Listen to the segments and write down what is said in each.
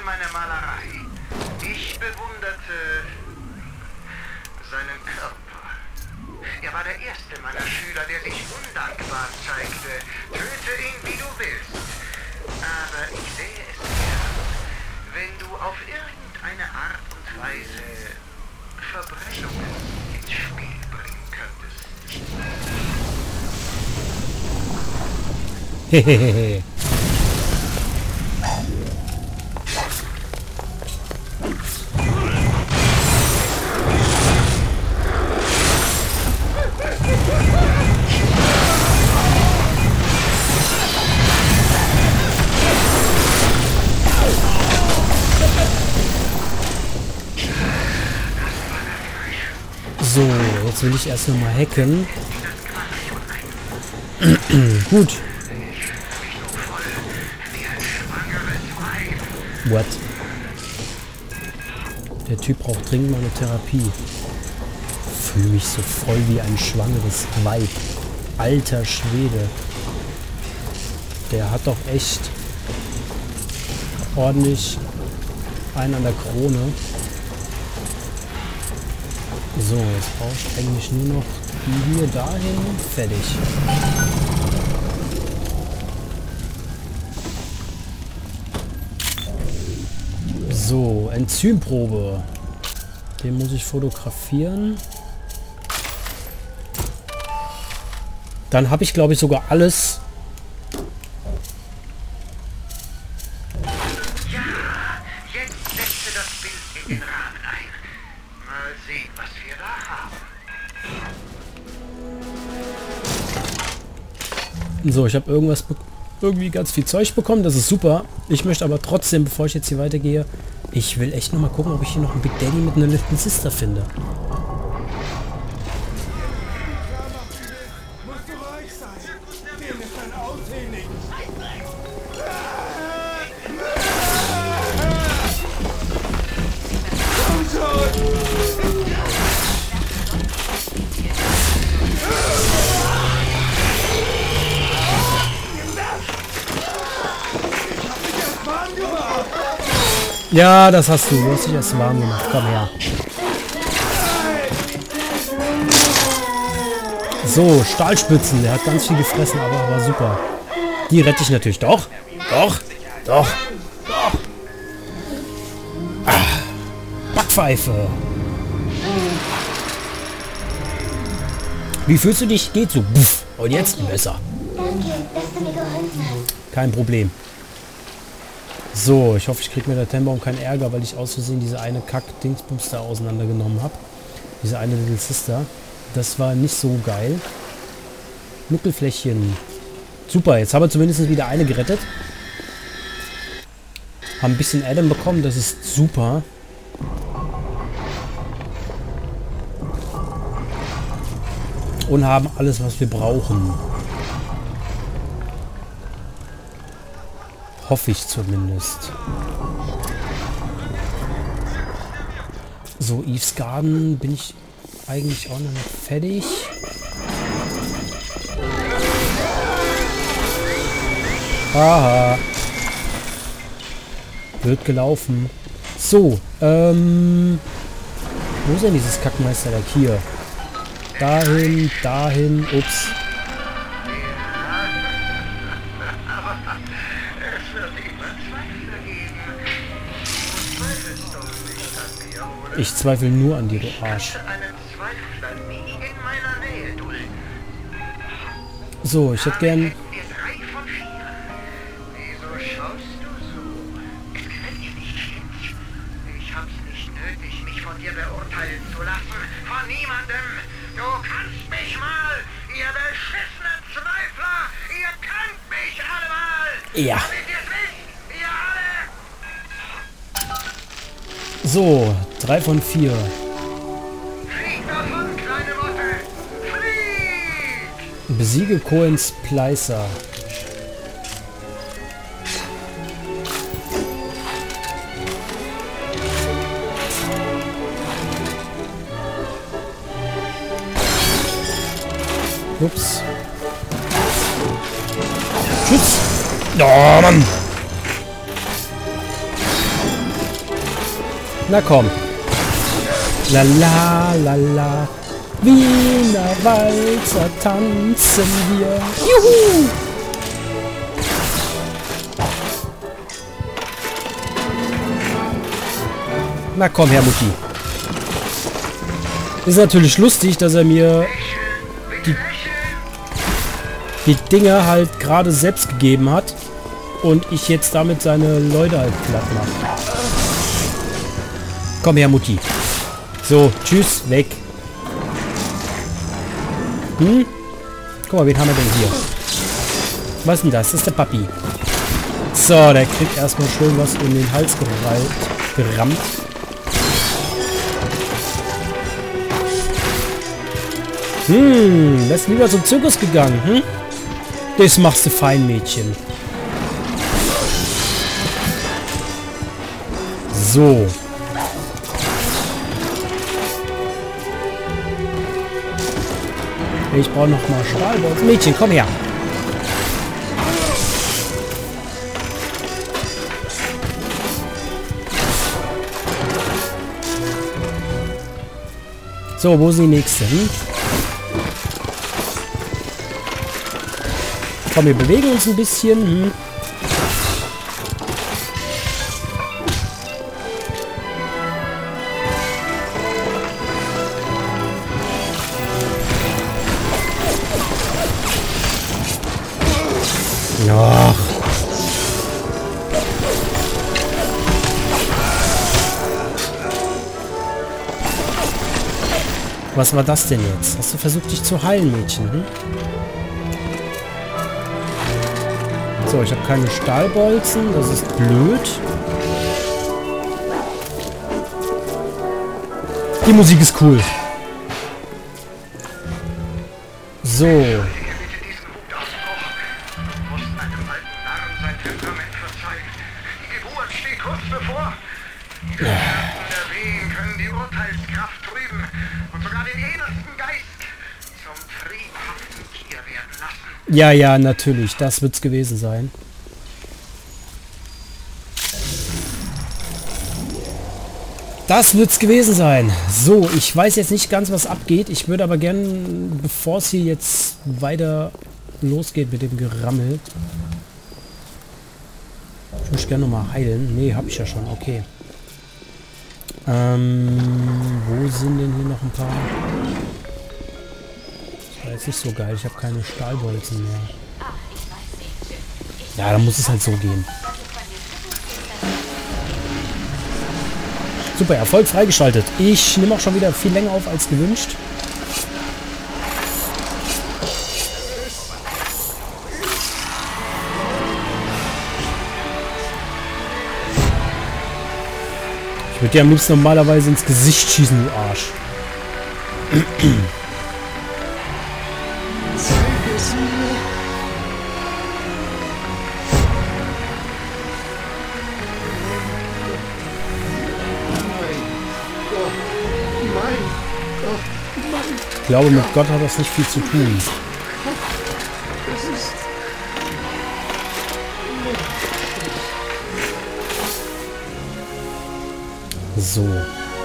meine Malerei. Ich bewunderte seinen Körper. Er war der erste meiner Schüler, der sich undankbar zeigte. Töte ihn, wie du willst. Aber ich sehe es gern, wenn du auf irgendeine Art und Weise Verbrennungen ins Spiel bringen könntest. Hehehe. So, jetzt will ich erst noch mal hacken. Gut. What? Der Typ braucht dringend mal eine Therapie. Fühle mich so voll wie ein schwangeres Weib. Alter Schwede. Der hat doch echt ordentlich einen an der Krone. So, jetzt brauche ich eigentlich nur noch die hier dahin. Fertig. So, Enzymprobe. Den muss ich fotografieren. Dann habe ich, glaube ich, sogar alles. Ja, jetzt setze das Bild in den Rahmen ein. Mal sehen, was wir da haben. So, ich habe irgendwie ganz viel Zeug bekommen. Das ist super. Ich möchte aber trotzdem, bevor ich jetzt hier weitergehe, ich will echt noch mal gucken, ob ich hier noch einen Big Daddy mit einer Little Sister finde. Ja, das hast du. Du hast dich erst warm gemacht. Komm her. So, Stahlspitzen. Der hat ganz viel gefressen, aber war super. Die rette ich natürlich. Doch. Doch. Doch. Doch. Ah, Backpfeife. Wie fühlst du dich? Geht so. Puff. Und jetzt besser. Danke, dass du mir geholfen hast. Kein Problem. So, ich hoffe, ich kriege mit der Tenbaum keinen Ärger, weil ich aus Versehen diese eine Kack-Dingsbums da auseinandergenommen habe. Diese eine Little Sister. Das war nicht so geil. Nuckelfläschchen. Super, jetzt haben wir zumindest wieder eine gerettet. Haben ein bisschen Adam bekommen, das ist super. Und haben alles, was wir brauchen. Hoffe ich zumindest. So, Eve's Garden bin ich eigentlich auch noch nicht fertig. Haha. Wird gelaufen. So, wo ist denn dieses Kackmeisterwerk? Hier. Dahin, dahin, ups. Ich zweifle nur an dir, du Arsch. So, ich hätte gern... Ich hab's nicht nötig, mich von dir beurteilen zu lassen. Von niemandem. Du kannst mich mal, ihr beschissenen Zweifler. Ihr könnt mich alle mal. Ja. Damit ihr's wisst, ihr alle. So, 3 von 4. Flieg davon, kleine Motte. Flieg! Besiege Coens Pleißer. Ups. Schutz! Oh, Mann! Na komm. La la la la. Wiener Walzer tanzen wir. Juhu! Na komm her, Mutti. Ist natürlich lustig, dass er mir die Dinger halt gerade selbst gegeben hat und ich jetzt damit seine Leute halt platt mache. Komm her, Mutti. So, tschüss, weg. Hm? Guck mal, wen haben wir denn hier? Was ist denn das? Das ist der Papi. So, der kriegt erstmal schön was in den Hals gerammt. Wärst lieber zum Zirkus gegangen, hm? Das machst du fein, Mädchen. So. Ich brauche noch mal Stahlbolzen. Mädchen, komm her. So, wo ist die nächste? Komm, wir bewegen uns ein bisschen. Ach. Was war das denn jetzt? Hast du versucht, dich zu heilen, Mädchen? Hm? So, ich habe keine Stahlbolzen. Das ist blöd. Die Musik ist cool. So. Können die Urteilskraft trüben und sogar den edelsten Geist zum triebhaften Tier werden lassen. Ja, ja, natürlich. Das wird's gewesen sein. Das wird's gewesen sein. So, ich weiß jetzt nicht ganz, was abgeht. Ich würde aber gern, bevor es hier jetzt weiter losgeht mit dem Gerammel, ich möchte gerne nochmal heilen. Nee, habe ich ja schon. Okay. Wo sind denn hier noch ein paar? Das war jetzt nicht so geil. Ich habe keine Stahlbolzen mehr. Ja, dann muss es halt so gehen. Super, Erfolg freigeschaltet. Ich nehme auch schon wieder viel länger auf als gewünscht. Ich würde dir am liebsten normalerweise ins Gesicht schießen, du Arsch. Ich glaube, mit Gott hat das nicht viel zu tun. So. Du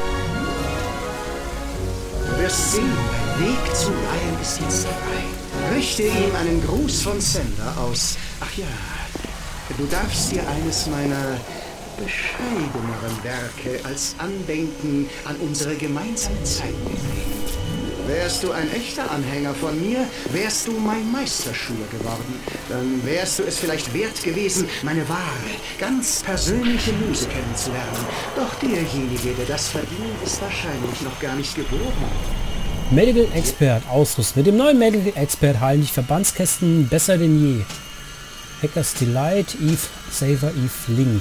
wirst sehen, dein Weg zu Ryan ist jetzt frei. Richte ihm einen Gruß von Sender aus. Ach ja, du darfst dir eines meiner bescheideneren Werke als Andenken an unsere gemeinsame Zeit mitnehmen. Wärst du ein echter Anhänger von mir, wärst du mein Meisterschüler geworden. Dann wärst du es vielleicht wert gewesen, meine wahre, ganz persönliche Muse kennenzulernen. Doch derjenige, der das verdient, ist wahrscheinlich noch gar nicht geboren. Medical Expert ausrüsten. Mit dem neuen Medical Expert heilen die Verbandskästen besser denn je. Hackers Delight, Eve, Saver, Eve, Link.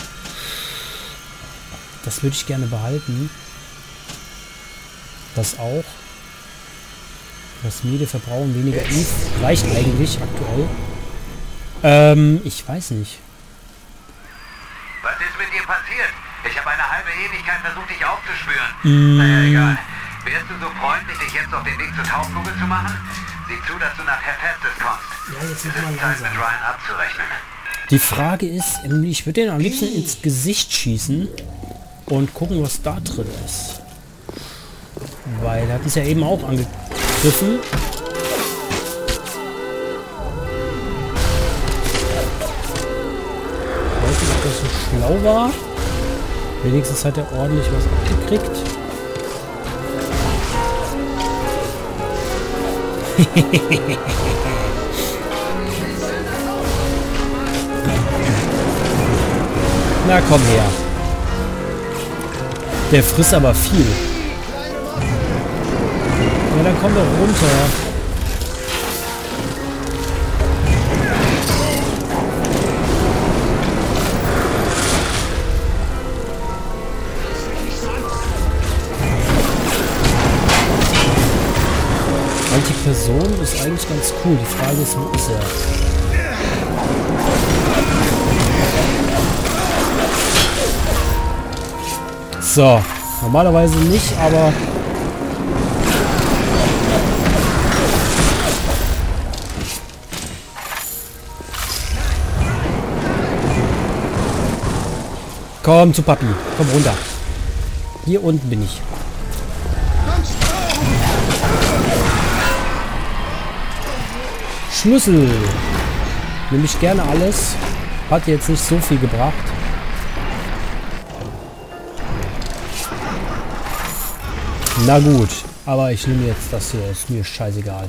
Das würde ich gerne behalten. Das auch. Das Miete verbrauchen weniger Eve. Reicht eigentlich aktuell. Ich weiß nicht. Was ist mit dir passiert? Ich habe eine halbe Ewigkeit versucht, dich aufzuspüren. Naja, egal. Wärst du so freundlich, dich jetzt auf den Weg zur Tauchkugel zu machen? Sieh zu, dass du nach Hephaestus kommst. Ja, jetzt Es ist Zeit, mit Ryan abzurechnen. Die Frage ist, ich würde den am liebsten ins Gesicht schießen. und gucken, was da drin ist. Weil er hat uns ja eben auch angegriffen. Ich weiß nicht, ob das so schlau war. Wenigstens hat er ordentlich was abgekriegt. Na komm her. Der frisst aber viel. Ja, dann komm doch runter. Anti-Person ist eigentlich ganz cool. Die Frage ist, wo ist er? So, normalerweise nicht, aber... Komm zu Papi, komm runter. Hier unten bin ich. Schlüssel. Nehme ich gerne alles. Hat jetzt nicht so viel gebracht. Na gut, aber ich nehme jetzt das hier. Ist mir scheißegal.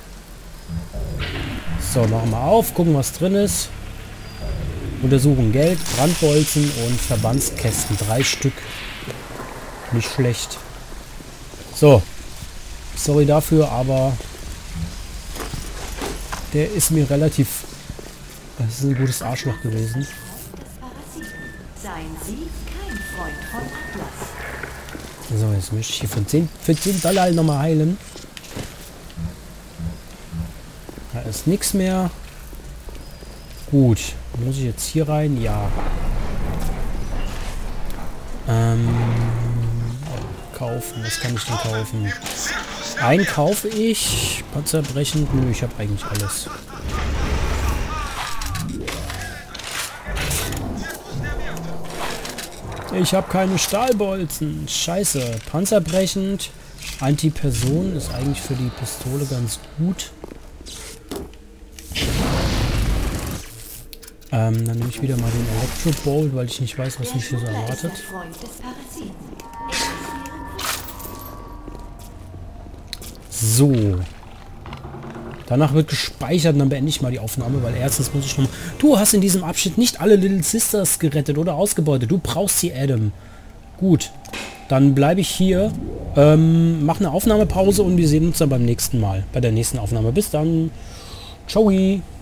So, machen wir auf. Gucken, was drin ist. Untersuchen Geld, Brandbolzen und Verbandskästen. 3 Stück. Nicht schlecht. So. Sorry dafür, aber... Der ist mir relativ... Das ist ein gutes Arschloch gewesen. Seien Sie kein Freund von Atlas. So, jetzt möchte ich hier für 10 Dollar nochmal heilen. Da ist nichts mehr. Gut. Muss ich jetzt hier rein? Ja. Kaufen. Was kann ich denn kaufen? Einkaufe ich. Panzerbrechend. Nö, ich habe eigentlich alles. Ich habe keine Stahlbolzen. Scheiße. Panzerbrechend. Anti-Person ist eigentlich für die Pistole ganz gut. Dann nehme ich wieder mal den Electro-Bolt, weil ich nicht weiß, was mich hier so erwartet. So. Danach wird gespeichert und dann beende ich mal die Aufnahme, weil erstens muss ich noch... Du hast in diesem Abschnitt nicht alle Little Sisters gerettet oder ausgebeutet. Du brauchst sie, Adam. Gut. Dann bleibe ich hier, mache eine Aufnahmepause und wir sehen uns dann beim nächsten Mal. Bei der nächsten Aufnahme. Bis dann. Ciao.